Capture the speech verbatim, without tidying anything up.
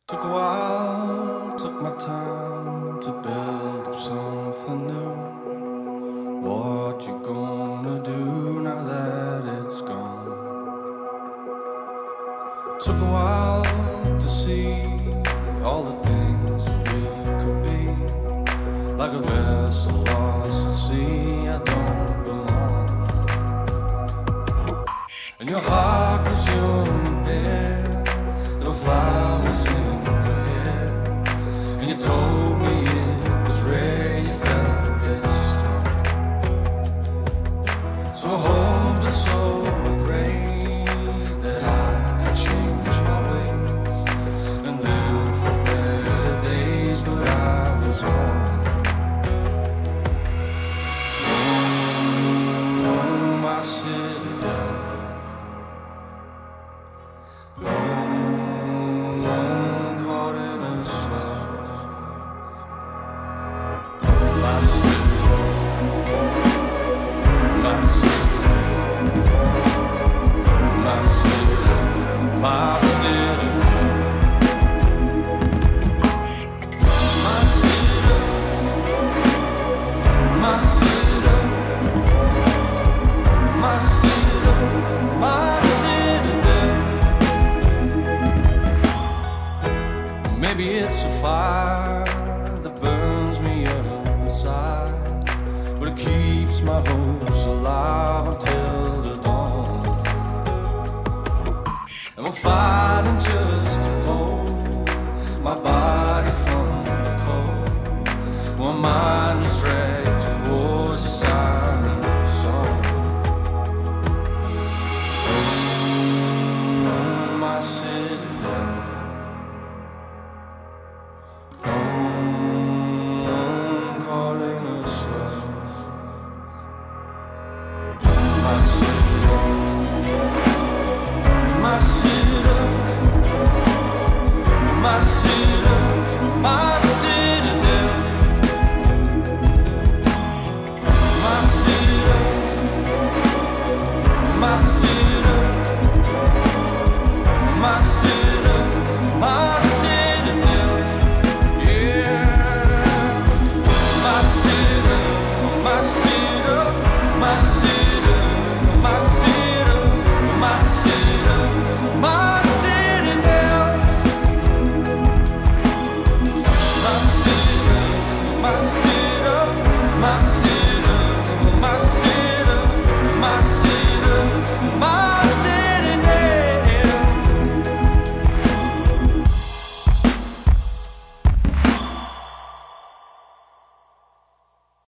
Took a while, took my time to build up something new. What you gonna do now that it's gone? Took a while to see all the things we could be. Like a vessel lost at sea, I don't belong. And your heart was young and bare, there were flowers in your hair, and you told me it was rare you felt this strong. So I hope and so I pray that I could change my ways and live for better days, but I was wrong. Oh, my citadel, long, long caught in a spell. My citadel, my citadel, my citadel, my citadel, my citadel, my citadel, my citadel, my citadel. Maybe it's a fire that burns me up inside, but it keeps my hopes alive until the dawn. And we'll fight